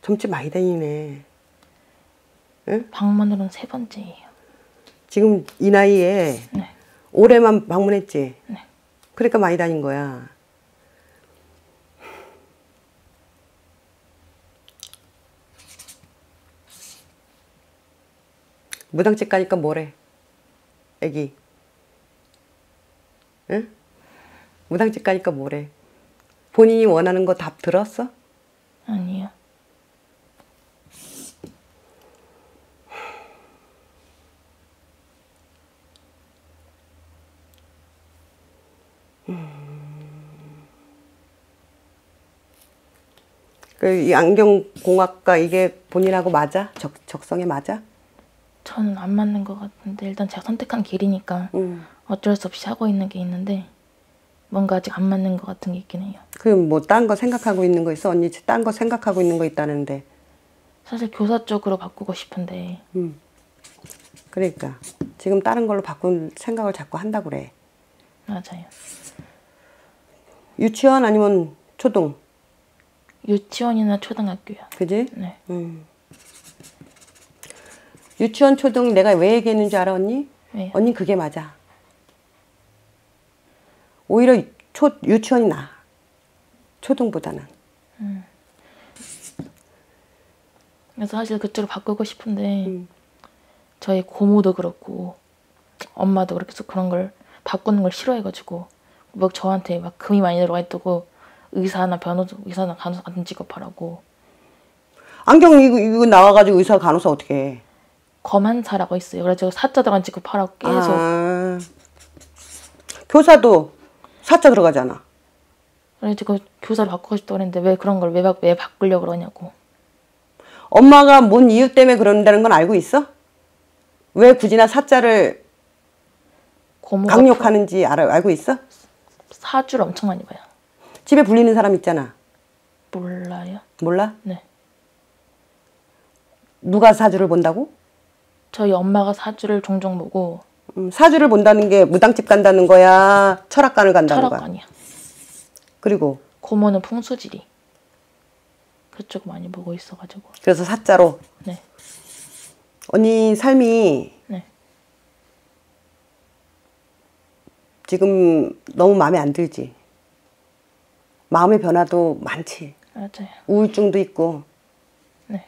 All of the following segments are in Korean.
점집 많이 다니네. 응? 방문으로는 3번째예요. 지금 이 나이에 네. 올해만 방문했지? 네. 그러니까 많이 다닌 거야. 무당집 가니까 뭐래? 애기. 응? 무당집 가니까 뭐래? 본인이 원하는 거 답 들었어? 아니요. 이 안경공학과 이게 본인하고 맞아? 적성에 맞아? 저는 안 맞는 것 같은데 일단 제가 선택한 길이니까 어쩔 수 없이 하고 있는 게 있는데 뭔가 아직 안 맞는 것 같은 게 있긴 해요. 그럼 뭐 딴 거 생각하고 있는 거 있어? 언니 딴 거 생각하고 있는 거 있다는데. 사실 교사 쪽으로 바꾸고 싶은데 그러니까 지금 다른 걸로 바꾼 생각을 자꾸 한다고 그래. 맞아요. 유치원 아니면 초등? 유치원이나 초등학교요. 그지? 네. 유치원 초등 내가 왜 얘기했는지 알아 언니? 왜요? 언니 그게 맞아. 오히려 유치원이 나아. 초등보다는. 그래서 사실 그쪽으로 바꾸고 싶은데 저희 고모도 그렇고 엄마도 그렇게 해서 그런 걸 바꾸는 걸 싫어해가지고 막 저한테 막 금이 많이 들어가 있다고 의사나 변호사, 의사나 간호사 같은 직업하라고. 안경 이거 나와가지고 의사 간호사 어떻게 해? 검한사라고 있어요. 그래서 사자 들어간 직업하라고 계속. 아, 교사도 사자 들어가잖아. 그래서 교사를 바꾸고 싶다고 그랬는데 왜 그런 걸 왜 바꾸려고 그러냐고. 엄마가 뭔 이유 때문에 그런다는 건 알고 있어? 왜 굳이나 사자를 강력하는지 알고 있어? 사주를 엄청 많이 봐요. 집에 불리는 사람 있잖아. 몰라요? 몰라? 네. 누가 사주를 본다고? 저희 엄마가 사주를 종종 보고. 사주를 본다는 게 무당집 간다는 거야? 철학관을 간다는 거야? 철학관이요. 그리고? 고모는 풍수지리. 그쪽 많이 보고 있어가지고. 그래서 사자로? 네. 언니 삶이 네. 지금 너무 마음에 안 들지? 마음의 변화도 많지? 맞아요. 우울증도 있고. 네.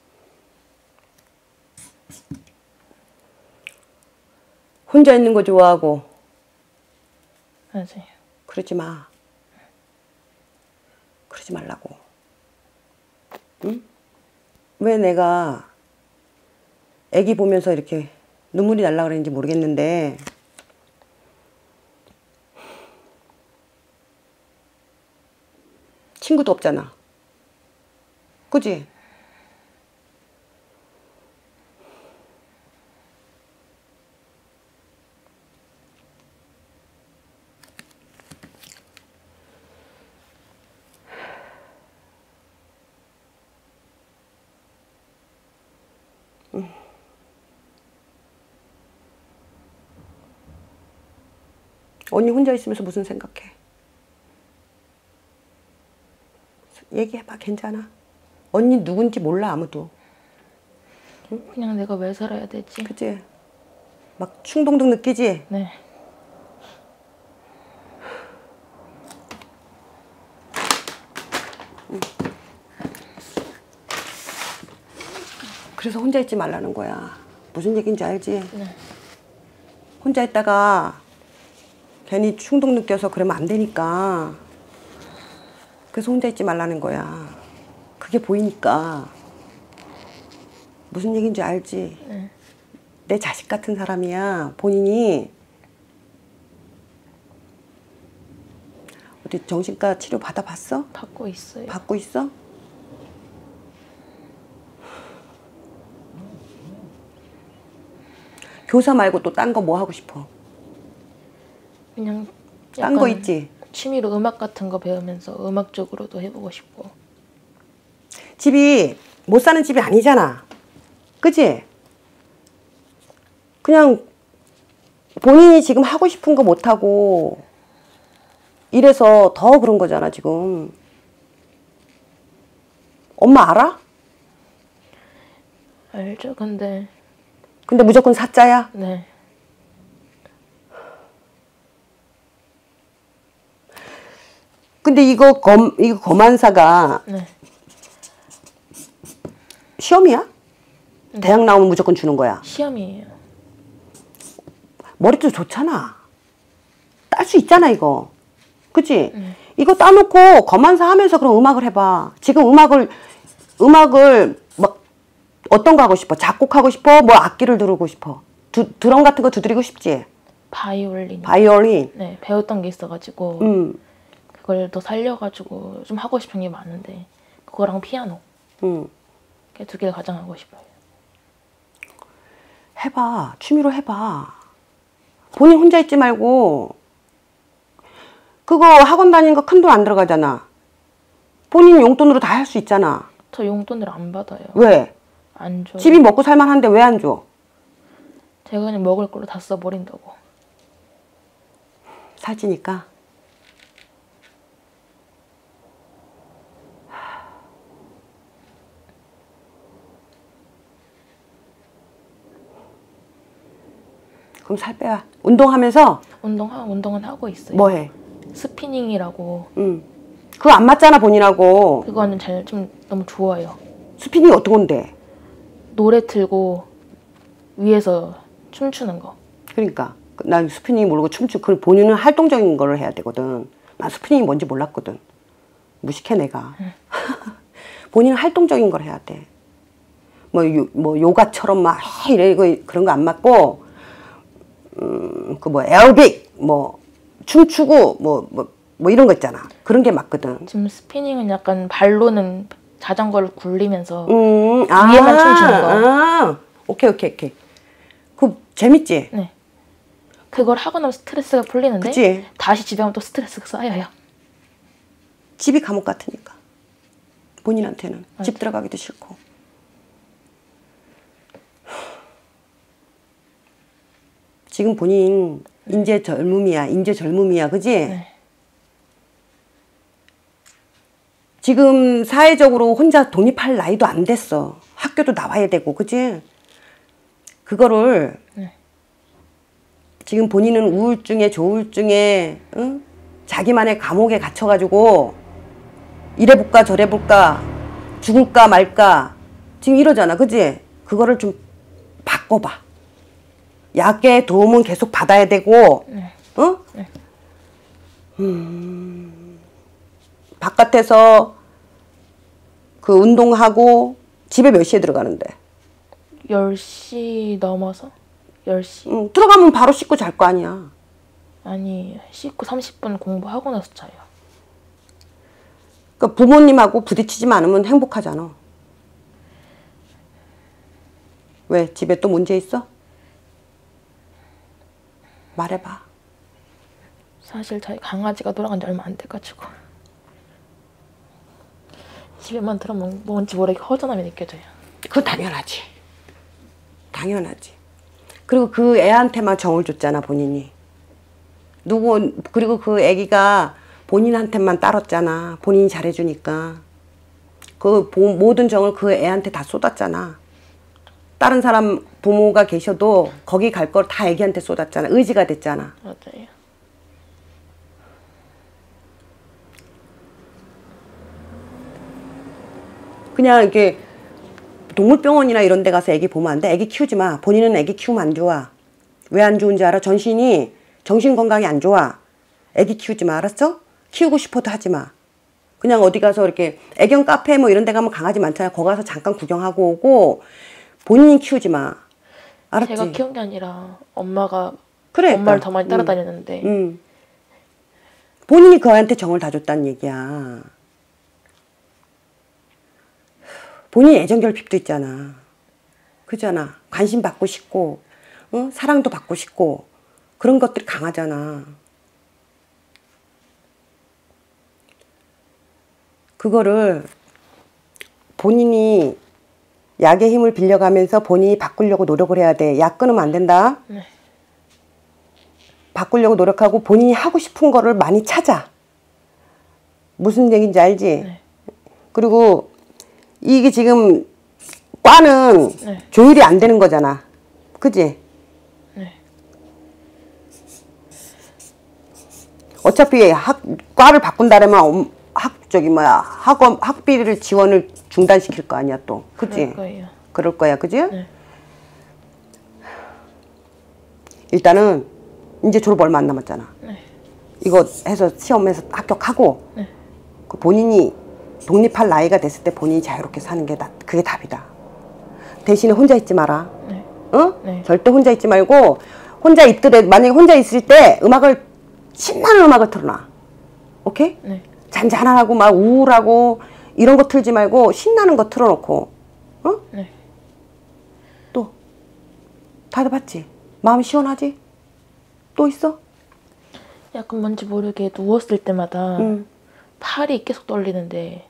혼자 있는 거 좋아하고. 맞아요. 그러지 마. 그러지 말라고. 응? 왜 내가 애기 보면서 이렇게 눈물이 날라 그랬는지 모르겠는데 친구도 없잖아. 그지? 언니 혼자 있으면서 무슨 생각해? 얘기해봐. 괜찮아. 언니 누군지 몰라 아무도. 응? 그냥 내가 왜 살아야 되지? 그치? 막 충동도 느끼지? 네. 그래서 혼자 있지 말라는 거야. 무슨 얘기인지 알지? 네. 혼자 있다가 괜히 충동 느껴서 그러면 안 되니까. 그래서 혼자 있지 말라는 거야. 그게 보이니까. 무슨 얘기인지 알지? 네. 내 자식 같은 사람이야. 본인이 어디 정신과 치료 받아봤어? 받고 있어요. 받고 있어? 교사 말고 또 딴 거 뭐 하고 싶어? 그냥 딴 거 있지? 취미로 음악 같은 거 배우면서 음악 쪽으로도 해보고 싶고. 집이 못 사는 집이 아니잖아. 그치? 그냥 본인이 지금 하고 싶은 거 못하고 이래서 더 그런 거잖아 지금. 엄마 알아? 알죠. 근데 무조건 사자야? 네. 근데 이거 검안사가 네. 시험이야? 대학 나오면 무조건 주는 거야. 시험이에요. 머리도 좋잖아. 딸 수 있잖아 이거. 그치? 이거 따놓고 검안사 하면서 그럼 음악을 해봐. 지금 음악을 막 어떤 거 하고 싶어? 작곡하고 싶어? 뭐 악기를 두르고 싶어? 드럼 같은 거 두드리고 싶지? 바이올린. 바이올린? 네, 배웠던 게 있어가지고 그걸 더 살려가지고 좀 하고 싶은 게 많은데 그거랑 피아노 두 개를 가장 하고 싶어요. 해봐. 취미로 해봐. 본인 혼자 있지 말고 그거 학원 다니는 거 큰 돈 안 들어가잖아. 본인 용돈으로 다 할 수 있잖아. 저 용돈을 안 받아요. 왜? 안 줘요. 집이 먹고 살만한데 왜 안 줘? 제가 그냥 먹을 걸로 다 써버린다고. 살찌니까. 그럼 살 빼야. 운동하면서? 운동은 하고 있어요. 뭐 해? 스피닝이라고. 그거 안 맞잖아 본인하고. 그거는 좀 너무 좋아요. 스피닝이 어떤 건데? 노래 틀고 위에서 춤추는 거. 그러니까 난 스피닝 모르고 그 본인은 활동적인 거를 해야 되거든. 난 스피닝이 뭔지 몰랐거든. 무식해 내가. 본인은 활동적인 걸 해야 돼. 뭐 요가처럼 막 이래 그런 거 안 맞고 그 뭐 에어빅 뭐 춤추고 뭐 이런 거 있잖아. 그런 게 맞거든. 지금 스피닝은 약간 발로는 자전거를 굴리면서 위에만 춤추는 거. 오케이. 그 재밌지? 네. 그걸 하고 나면 스트레스가 풀리는데 그치? 다시 집에 오면 또 스트레스가 쌓여요. 집이 감옥 같으니까. 본인한테는. 맞아. 집 들어가기도 싫고. 지금 본인 인재 젊음이야. 그지? 네. 지금 사회적으로 혼자 독립할 나이도 안 됐어. 학교도 나와야 되고. 그지? 그거를 지금 본인은 우울증에 조울증에 응? 자기만의 감옥에 갇혀가지고 이래볼까 저래볼까 죽을까 말까 지금 이러잖아. 그지? 그거를 좀 바꿔봐. 약의 도움은 계속 받아야 되고 어? 바깥에서 그 운동하고 집에 몇 시에 들어가는데? 10시 넘어서? 10시? 들어가면 바로 씻고 잘 거 아니야. 아니, 씻고 30분 공부하고 나서 자요. 그러니까 부모님하고 부딪히지 않으면 행복하잖아. 왜? 집에 또 문제 있어? 말해봐. 사실 저희 강아지가 돌아간 지 얼마 안 돼가지고 집에만 들어오면 뭔지 모르게 허전함이 느껴져요. 그거 당연하지. 당연하지. 그리고 그 애한테만 정을 줬잖아 본인이. 그리고 그 애기가 본인한테만 따랐잖아. 본인이 잘해주니까. 그 모든 정을 그 애한테 다 쏟았잖아. 다른 사람 부모가 계셔도 거기 갈 걸 다 애기한테 쏟았잖아. 의지가 됐잖아. 맞아요. 그냥 이렇게 동물병원이나 이런 데 가서 애기 보면 안 돼. 애기 키우지 마. 본인은 애기 키우면 안 좋아. 왜 안 좋은지 알아? 정신 건강이 안 좋아. 애기 키우지 마. 알았어? 키우고 싶어도 하지 마. 그냥 어디 가서 이렇게 애견 카페 뭐 이런 데 가면 강아지 많잖아. 거기 가서 잠깐 구경하고 오고 본인이 키우지 마. 알았지? 제가 키운 게 아니라 엄마가 그러니까. 엄마를 더 많이 따라다녔는데 본인이 그 애한테 정을 다 줬다는 얘기야. 본인이 애정결핍도 있잖아. 그잖아. 관심 받고 싶고 사랑도 받고 싶고 그런 것들이 강하잖아. 그거를 본인이 약의 힘을 빌려가면서 본인이 바꾸려고 노력을 해야 돼. 약 끊으면 안 된다. 네. 바꾸려고 노력하고 본인이 하고 싶은 거를 많이 찾아. 무슨 얘기인지 알지? 네. 그리고 이게 지금 과는 네. 조율이 안 되는 거잖아. 그지? 네. 어차피 과를 바꾼다면 학비를 지원을 중단시킬 거 아니야 또. 그지? 그럴 거예요. 그럴 거야. 그지? 네. 일단은 이제 졸업 얼마 안 남았잖아. 네. 이거 해서 시험에서 합격하고 네. 그 본인이 독립할 나이가 됐을 때 본인이 자유롭게 사는 게 그게 답이다. 대신에 혼자 있지 마라. 네. 응? 네. 절대 혼자 있지 말고 만약에 혼자 있을 때 신나는 음악을 틀어놔. 오케이? 네. 잔잔하고 막 우울하고 이런 거 틀지 말고 신나는 거 틀어놓고 어? 네. 또 다들 봤지? 마음 시원하지? 또 있어? 약간 뭔지 모르게 누웠을 때마다 팔이 계속 떨리는데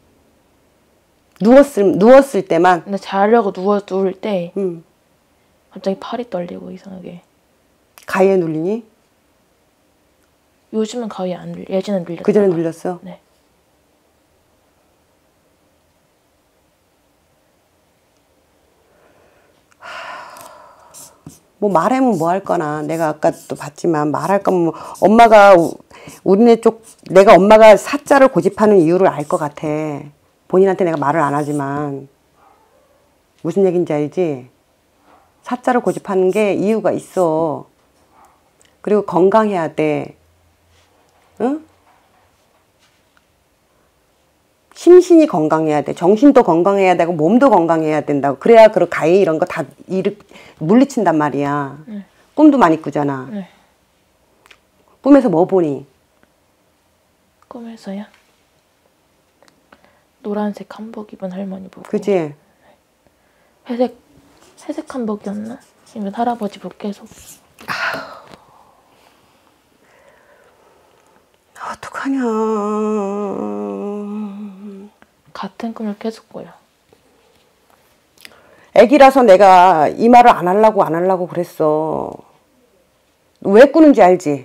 누웠을 때만 근데 자려고 누울 때 음. 갑자기 팔이 떨리고 이상하게. 가위에 눌리니? 요즘은 거의 안 눌려. 예전엔 눌렸어. 그전에 눌렸어? 네. 뭐 말하면 뭐 할 거나 내가 아까 또 봤지만 말할 거면 뭐 엄마가 내가 엄마가 사자를 고집하는 이유를 알 것 같아. 본인한테 내가 말을 안 하지만 무슨 얘기인지 알지? 사자를 고집하는 게 이유가 있어. 그리고 건강해야 돼. 응? 심신이 건강해야 돼. 정신도 건강해야 되고 몸도 건강해야 된다고. 그래야 그 가위 이런 거 다 물리친단 말이야. 네. 꿈도 많이 꾸잖아. 네. 꿈에서 뭐 보니? 꿈에서요? 노란색 한복 입은 할머니 보고. 그지? 회색 한복이었나? 아니면 할아버지 보고 계속. 어떡하냐. 같은 꿈을 계속 꿔요. 애기라서 내가 이 말을 안 하려고 그랬어. 왜 꾸는지 알지?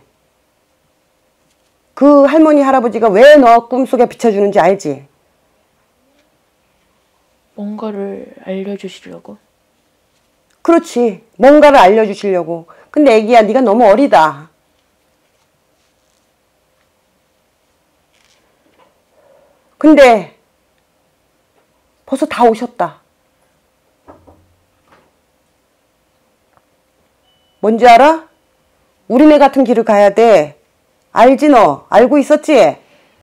그 할머니 할아버지가 왜 너 꿈속에 비춰주는지 알지? 뭔가를 알려주시려고. 그렇지. 뭔가를 알려주시려고. 근데 애기야, 네가 너무 어리다. 근데 벌써 다 오셨다. 뭔지 알아? 우리네 같은 길을 가야 돼. 알지 너? 알고 있었지?